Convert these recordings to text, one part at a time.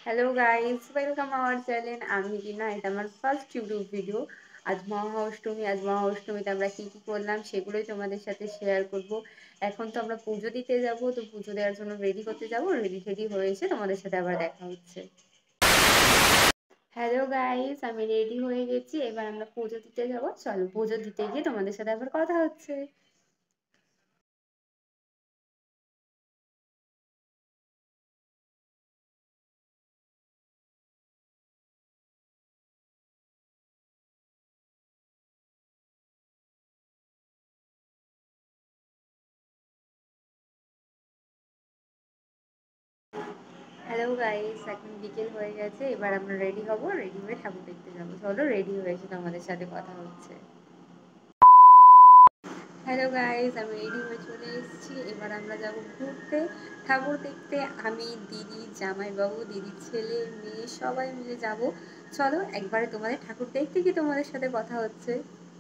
Hello guys, welcome our channel. আমি রিনা, এটা আমার ফার্স্ট ইউটিউব ভিডিও। আজ মহা অষ্টমীতে আমরা কি কি করলাম সেগুলোই তোমাদের সাথে শেয়ার করব। এখন তো আমরা পুজো দিতে যাব, তো পুজো দেওয়ার জন্য রেডি করতে যাব। রেডি টেডি হয়েছে, তোমাদের সাথে আবার দেখা হচ্ছে। হ্যালো গাইস, আমি রেডি হয়ে গেছি। এবার আমরা পুজো দিতে যাব। চলো পুজো দিতে গিয়ে তোমাদের সাথে আবার কথা হচ্ছে। হ্যালো গাইস, এখন বিকেল হয়ে গেছে। এবার আমরা রেডি হব, রেডি হয়ে ঠাকুর দেখতে যাবো। চলো রেডি হয়েছে, তোমাদের সাথে কথা হচ্ছে। হ্যালো গাইস, আমি রেডি হয়ে চলে এসেছি। এবার আমরা যাব ঘুরতে, ঠাকুর দেখতে। আমি, দিদি, জামাইবাবু, দিদির ছেলে, মেয়ে সবাই মিলে যাব। চলো একবারে তোমাদের ঠাকুর দেখতে কি তোমাদের সাথে কথা হচ্ছে।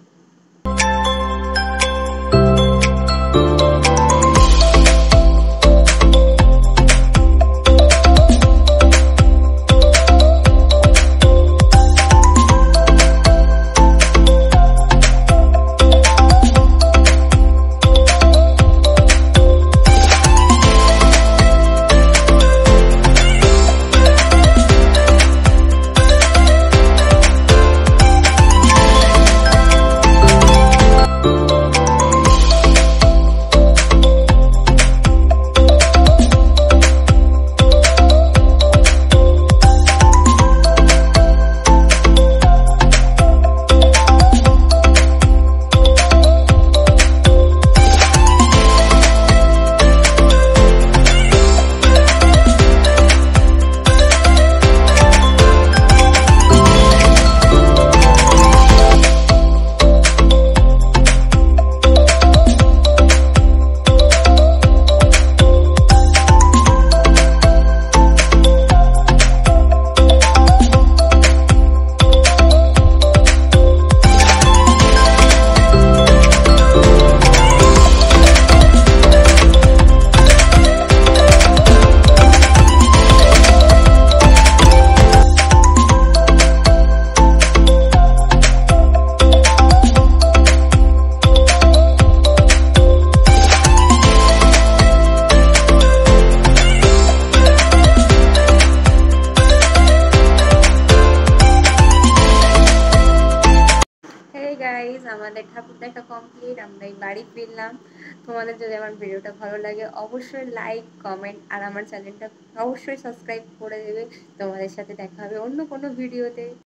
হ্যাঁ গাইস, আমাদের ঠাকুর দেখা কমপ্লিট। আমরা এই বাড়ি ফিরলাম। তোমাদের যদি আমার ভিডিওটা ভালো লাগে অবশ্যই লাইক, কমেন্ট আর আমার চ্যানেলটা অবশ্যই সাবস্ক্রাইব করে দেবে। তোমাদের সাথে দেখা হবে অন্য কোনো ভিডিওতে।